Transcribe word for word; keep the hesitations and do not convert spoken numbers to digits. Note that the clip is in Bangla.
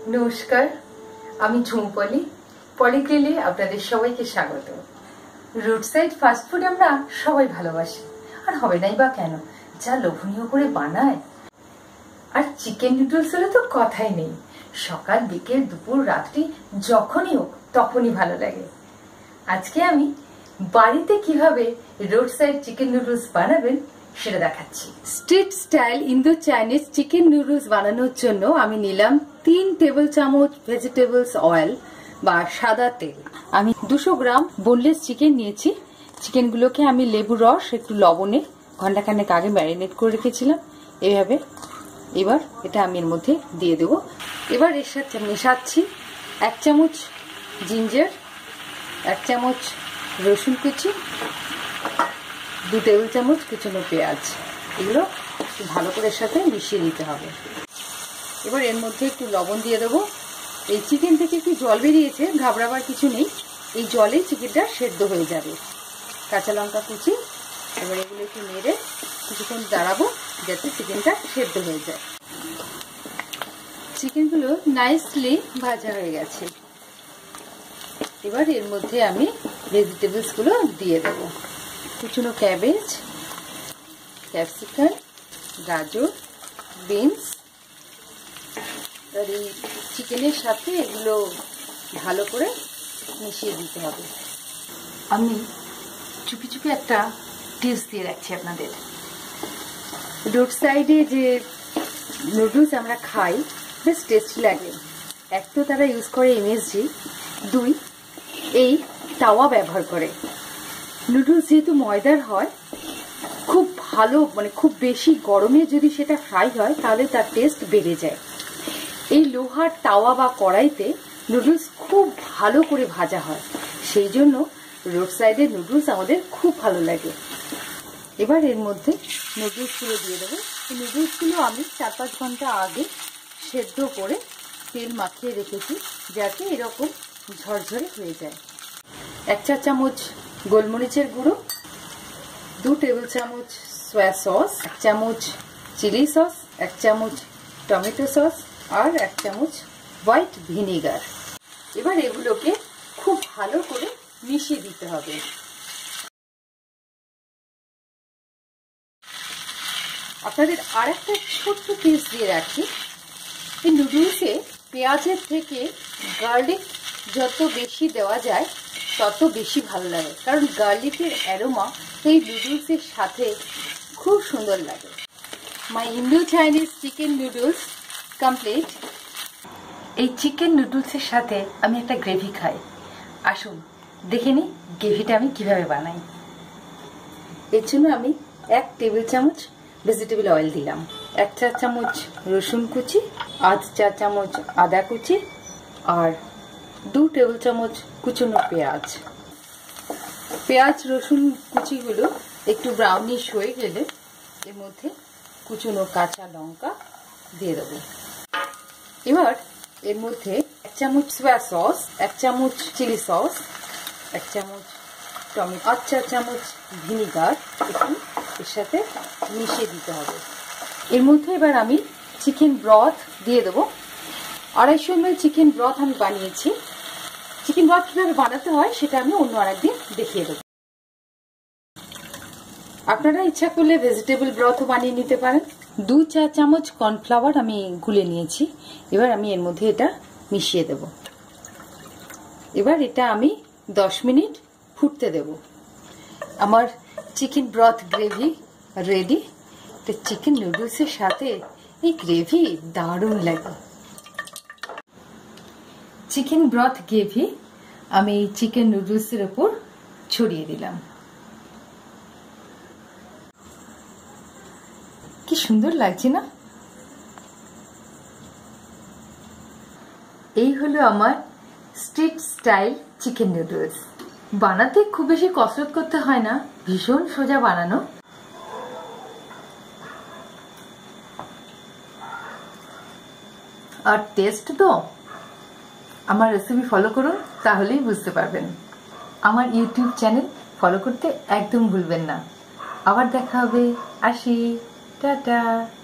নমস্কার, আমি ঝুমপলি পলিগ্রিলে আপনাদের সবাইকে স্বাগত। রোড সাইড ফাস্ট ফুড আমরা সবাই ভালোবাসি, আর হবে নাই বা কেন, যা লোভনীয় করে বানায়। আর চিকেন নুডলস হলে তো কথাই নেই, সকাল বিকেল দুপুর রাত্রি যখনই হোক তখনই ভালো লাগে। আজকে আমি বাড়িতে কিভাবে রোড সাইড চিকেন নুডলস বানাবেন সেটা দেখাচ্ছি। Street style Indo Chinese chicken noodles বানানোর জন্য আমি নিলাম তিন টেবিল চামচ ভেজিটেবলস অয়েল বা সাদা তেল। আমি দুশো গ্রাম বোনলেস চিকেন নিয়েছি। চিকেনগুলোকে আমি লেবু রস একটু লবণে ঘন্টাখানেক আগে ম্যারিনেট করে রেখেছিলাম এইভাবে। এবার এটা আমি এর মধ্যে দিয়ে দেবো। এবার এর সাথে মেশাচ্ছি এক চামচ জিঞ্জার, এক চামচ রসুন কুচি, দু টেবিল চামচ কুচনো পেঁয়াজ। এগুলো একটু ভালো করে এর সাথে মিশিয়ে দিতে হবে। এবার এর মধ্যে একটু লবণ দিয়ে দেবো। এই চিকেন থেকে একটু জল বেরিয়েছে, ঘাবড়াবার কিছু নেই, এই জলেই চিকেনটা সেদ্ধ হয়ে যাবে। কাঁচা লঙ্কা কুচি, এবার এগুলো একটু নেড়ে কিছুক্ষণ দাঁড়াবো যাতে চিকেনটা সেদ্ধ হয়ে যায়। চিকেনগুলো নাইসলি ভাজা হয়ে গেছে। এবার এর মধ্যে আমি ভেজিটেবলসগুলো দিয়ে দেবো। কুচনো ক্যাবেজ, ক্যাপসিকাম, গাজর, বিনস। আর এই চিকেনের সাথে এগুলো ভালো করে মিশিয়ে দিতে হবে। আমি চুপি চুপি একটা টিপস দিয়ে রাখছি আপনাদের। রোড সাইডে যে নুডলস আমরা খাই বেশ টেস্টি লাগে। এক তো তারা ইউজ করে এমএসজি, দুই এই তাওয়া ব্যবহার করে। নুডলস যেহেতু ময়দার হয়, খুব ভালো মানে খুব বেশি গরমে যদি সেটা ফ্রাই হয় তাহলে তার টেস্ট বেড়ে যায়। এই লোহার তাওয়া বা কড়াইতে নুডলস খুব ভালো করে ভাজা হয়, সেই জন্য রোড সাইডের নুডলস আমাদের খুব ভালো লাগে। এবার এর মধ্যে নুডলসগুলো দিয়ে দেবো। এই নুডলসগুলো আমি চার পাঁচ ঘন্টা আগে সেদ্ধ করে তেল মাখিয়ে রেখেছি যাতে এরকম ঝরঝরে হয়ে যায়। এক চা চামচ গোলমরিচের গুঁড়ো, দু টেবিল চামচ সয়া সস, এক চামচ চিলি সস, এক চামচ টমেটো সস আর এক চামচ হোয়াইট ভিনেগার। এবার এগুলোকে খুব ভালো করে মিশিয়ে দিতে হবে। আপনাদের আর একটা ছোট্ট টিপস দিয়ে রাখি, এই নুডলসে পেঁয়াজের থেকে গার্লিক যত বেশি দেওয়া যায় তত বেশি ভালো লাগে, কারণ গার্লিকের অ্যারোমা এই নুডলসের সাথে খুব সুন্দর লাগে। My Indo Chinese chicken noodles complete. এই চিকেন নুডলসের সাথে আমি একটা গ্রেভি খাই। আসুন দেখে নিই গ্রেভিটা আমি কিভাবে বানাই। এর জন্য আমি এক টেবিল চামচ ভেজিটেবল অয়েল দিলাম, এক চা চামচ রসুন কুচি, আধ চা চামচ আদা কুচি আর দু টেবিল চামচ কুচনো পেঁয়াজ। পেঁয়াজ রসুন কুচিগুলো একটু ব্রাউনিশ হয়ে গেলে এর মধ্যে কুচনো কাঁচা লঙ্কা দিয়ে দেবো। এবার এর মধ্যে এক চামচ সয়া সস, এক চামচ চিলি সস, এক চামচ টমেটো, আধ চা চামচ ভিনিগার একটু এর সাথে মিশিয়ে দিতে হবে। এর মধ্যে এবার আমি চিকেন ব্রথ দিয়ে দেবো। আড়াইশো এম এল চিকেন ব্রথ আমি বানিয়েছি। চিকেন ব্রথ কিভাবে বানাতে হয় সেটা আমি অন্য আরেকদিন দেখিয়ে দেবো। আপনারা ইচ্ছা করলে ভেজিটেবল ব্রথও বানিয়ে নিতে পারেন। দু চা চামচ কর্নফ্লাওয়ার আমি গুলে নিয়েছি। এবার আমি এর মধ্যে এটা মিশিয়ে দেব। এবার এটা আমি দশ মিনিট ফুটতে দেব। আমার চিকেন ব্রথ গ্রেভি রেডি। তো চিকেন নুডলসের সাথে এই গ্রেভি দারুণ লাগে। চিকেন ব্রথ গ্রেভি আমি চিকেন নুডলসের উপর ছড়িয়ে দিলাম। কি সুন্দর লাগছে না? এই হলো আমার স্ট্রিট স্টাইল চিকেন নুডলস। বানাতে খুব বেশি কসরত করতে হয় না, ভীষণ সোজা বানানো। আর টেস্ট তো আমার রেসিপি ফলো করুন, তাহলেই বুঝতে পারবেন। আমার ইউটিউব চ্যানেল ফলো করতে একদম ভুলবেন না। আবার দেখা হবে। আসি, টাটা।